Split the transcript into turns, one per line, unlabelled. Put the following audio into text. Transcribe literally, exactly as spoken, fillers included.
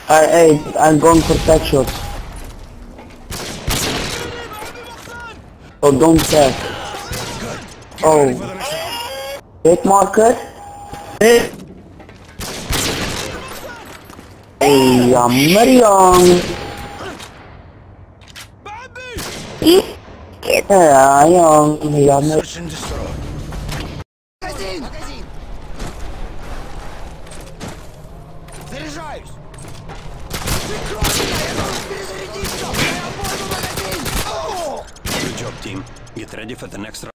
I, hey, I'm going for Tagshot. Oh, don't tag. Oh. Hit marker? Hey. Hey, I'm young. Yeah, young, young.
Search and destroy. Магазин! Заряжаюсь! Прикрой меня, я должен перезарядиться! Я обойду магазин!
Good job, team. Get ready for the next round.